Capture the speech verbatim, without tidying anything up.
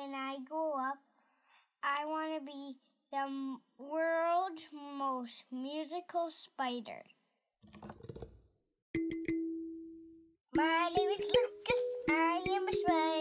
when I grow up, I want to be the world's most musical spider. My name is Lucas, I am a spider.